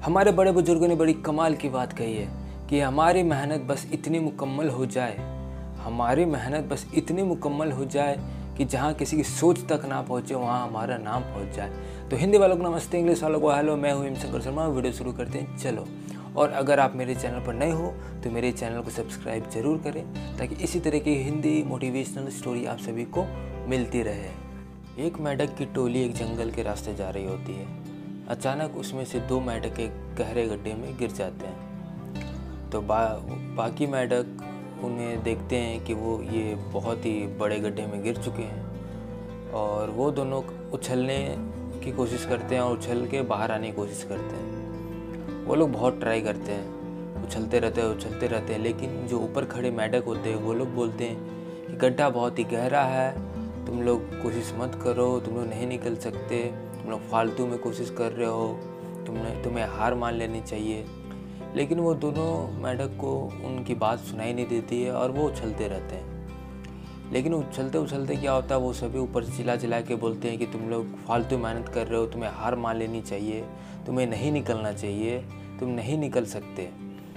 हमारे बड़े बुजुर्गों ने बड़ी कमाल की बात कही है कि हमारी मेहनत बस इतनी मुकम्मल हो जाए, हमारी मेहनत बस इतनी मुकम्मल हो जाए कि जहाँ किसी की सोच तक ना पहुँचे वहाँ हमारा नाम पहुँच जाए। तो हिंदी वालों को नमस्ते, इंग्लिश वालों को हेलो, मैं हूँ हिमशंकर शर्मा। वीडियो शुरू करते हैं, चलो। और अगर आप मेरे चैनल पर नए हो तो मेरे चैनल को सब्सक्राइब जरूर करें ताकि इसी तरह की हिंदी मोटिवेशनल स्टोरी आप सभी को मिलती रहे। एक मेंढक की टोली एक जंगल के रास्ते जा रही होती है। अचानक उसमें से दो मेंढक एक गहरे गड्ढे में गिर जाते हैं। तो बाकी मेंढक उन्हें देखते हैं कि वो ये बहुत ही बड़े गड्ढे में गिर चुके हैं और वो दोनों उछलने की कोशिश करते हैं और उछल के बाहर आने की कोशिश करते हैं। वो लोग बहुत ट्राई करते हैं, उछलते रहते हैं, लेकिन जो ऊपर खड़े मेंढक होते हैं वो लोग बोलते हैं कि गड्ढा बहुत ही गहरा है, तुम लोग कोशिश मत करो, तुम लोग नहीं निकल सकते, तुम लोग फालतू में कोशिश कर रहे हो, तुम्हें हार मान लेनी चाहिए। लेकिन वो दोनों मेंढक को उनकी बात सुनाई नहीं देती है और वो उछलते रहते हैं। लेकिन उछलते क्या होता है, वो सभी ऊपर चिल्ला के बोलते हैं कि तुम लोग फालतू मेहनत कर रहे हो, तुम्हें हार मान लेनी चाहिए, तुम्हें नहीं निकलना चाहिए, तुम नहीं निकल सकते।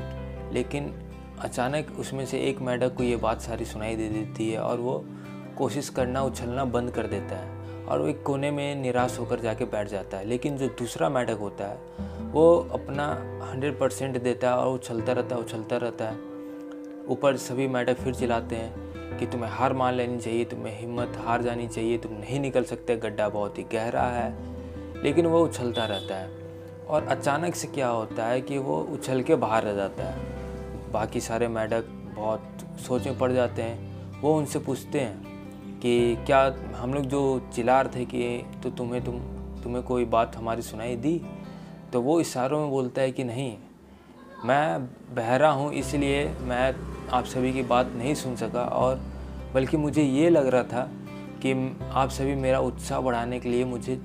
लेकिन अचानक उसमें से एक मेंढक को ये बात सारी सुनाई दे देती है और वो कोशिश करना उछलना बंद कर देता है और वो एक कोने में निराश होकर जाके बैठ जाता है। लेकिन जो दूसरा मेंढक होता है वो अपना 100% देता है और उछलता रहता है। ऊपर सभी मेंढक फिर चिल्लाते हैं कि तुम्हें हार मान लेनी चाहिए, तुम्हें हिम्मत हार जानी चाहिए, तुम नहीं निकल सकते, गड्ढा बहुत ही गहरा है। लेकिन वो उछलता रहता है और अचानक से क्या होता है कि वो उछल के बाहर रह जाता है। बाकी सारे मेंढक बहुत सोच में पड़ जाते हैं। वो उनसे पूछते हैं कि क्या हम लोग जो चिल्ला रहे थे कि तो तुम्हें कोई बात हमारी सुनाई दी? तो वो इशारों में बोलता है कि नहीं, मैं बहरा हूँ, इसलिए मैं आप सभी की बात नहीं सुन सका, और बल्कि मुझे ये लग रहा था कि आप सभी मेरा उत्साह बढ़ाने के लिए मुझे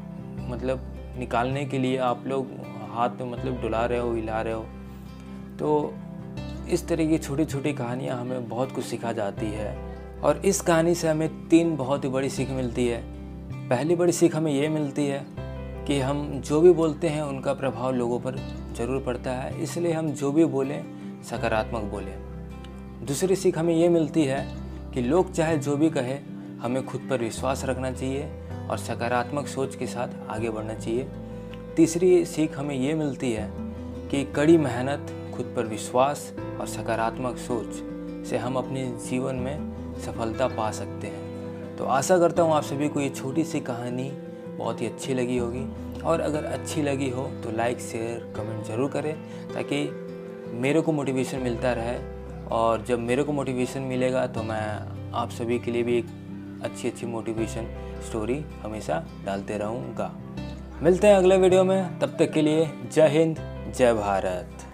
निकालने के लिए आप लोग हाथ में डुला रहे हो, हिला रहे हो। तो इस तरह की छोटी छोटी कहानियाँ हमें बहुत कुछ सिखा जाती है और इस कहानी से हमें 3 बहुत ही बड़ी सीख मिलती है। पहली बड़ी सीख हमें ये मिलती है कि हम जो भी बोलते हैं उनका प्रभाव लोगों पर ज़रूर पड़ता है, इसलिए हम जो भी बोलें सकारात्मक बोलें। दूसरी सीख हमें ये मिलती है कि लोग चाहे जो भी कहे, हमें खुद पर विश्वास रखना चाहिए और सकारात्मक सोच के साथ आगे बढ़ना चाहिए। तीसरी सीख हमें ये मिलती है कि कड़ी मेहनत, खुद पर विश्वास और सकारात्मक सोच से हम अपने जीवन में सफलता पा सकते हैं। तो आशा करता हूँ आप सभी को ये छोटी सी कहानी बहुत ही अच्छी लगी होगी, और अगर अच्छी लगी हो तो लाइक शेयर कमेंट ज़रूर करें ताकि मेरे को मोटिवेशन मिलता रहे। और जब मेरे को मोटिवेशन मिलेगा तो मैं आप सभी के लिए भी एक अच्छी मोटिवेशन स्टोरी हमेशा डालते रहूँगा। मिलते हैं अगले वीडियो में, तब तक के लिए जय हिंद, जय भारत।